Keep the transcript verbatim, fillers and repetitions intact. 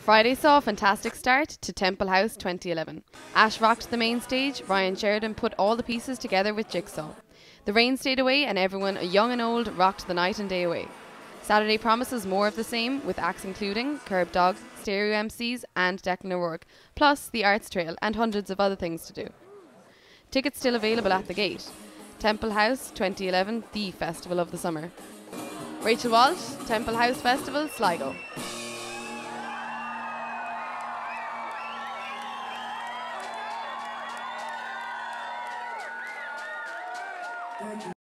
Friday saw a fantastic start to Temple House twenty eleven. Ash rocked the main stage, Ryan Sheridan put all the pieces together with Jigsaw. The rain stayed away and everyone, young and old, rocked the night and day away. Saturday promises more of the same, with acts including Curb Dog, Stereo M Cs and Declan O'Rourke, plus the Arts Trail and hundreds of other things to do. Tickets still available at the gate. Temple House twenty eleven, the festival of the summer. Rachel Walsh, Temple House Festival, Sligo. Thank you.